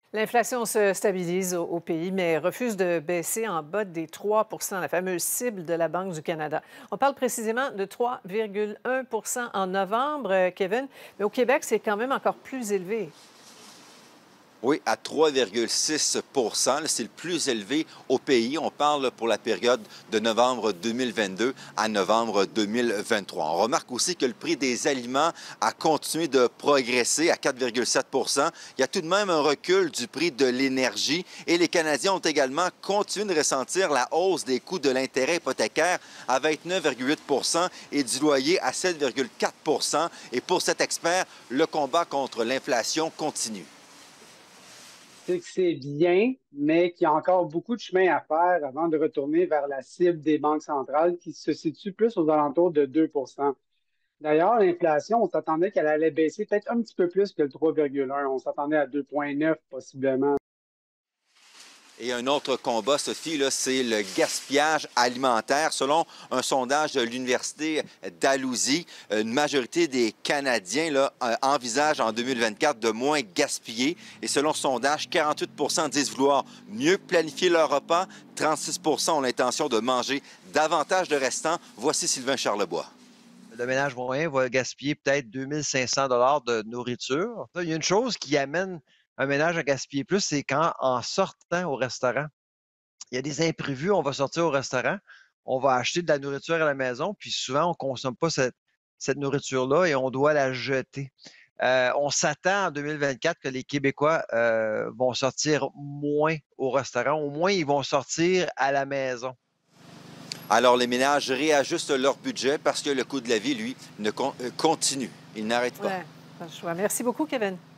L'inflation se stabilise au pays, mais refuse de baisser en bas des 3 la fameuse cible de la Banque du Canada. On parle précisément de 3,1 en novembre, Kevin, mais au Québec, c'est quand même encore plus élevé. Oui, à 3,6 c'est le plus élevé au pays. On parle pour la période de novembre 2022 à novembre 2023. On remarque aussi que le prix des aliments a continué de progresser à 4,7 Il y a tout de même un recul du prix de l'énergie et les Canadiens ont également continué de ressentir la hausse des coûts de l'intérêt hypothécaire à 29,8 et du loyer à 7,4 Et pour cet expert, le combat contre l'inflation continue. C'est que c'est bien, mais qu'il y a encore beaucoup de chemin à faire avant de retourner vers la cible des banques centrales qui se situe plus aux alentours de 2. D'ailleurs, l'inflation, on s'attendait qu'elle allait baisser peut-être un petit peu plus que le 3,1. On s'attendait à 2,9 possiblement. Et un autre combat, Sophie, c'est le gaspillage alimentaire. Selon un sondage de l'Université d'Alousie, une majorité des Canadiens envisagent en 2024 de moins gaspiller. Et selon ce sondage, 48 disent vouloir mieux planifier leur repas, 36 ont l'intention de manger davantage de restants. Voici Sylvain Charlebois. Le ménage moyen va gaspiller peut-être 2 500 $ de nourriture. Il y a une chose qui amène un ménage à gaspiller plus, c'est quand, en sortant au restaurant, il y a des imprévus, on va sortir au restaurant, on va acheter de la nourriture à la maison, puis souvent, on ne consomme pas cette nourriture-là et on doit la jeter. On s'attend en 2024 que les Québécois vont sortir moins au restaurant, au moins ils vont sortir à la maison. Alors, les ménages réajustent leur budget parce que le coût de la vie, lui, continue. Il n'arrête pas. Ouais, pas le choix. Merci beaucoup, Kevin.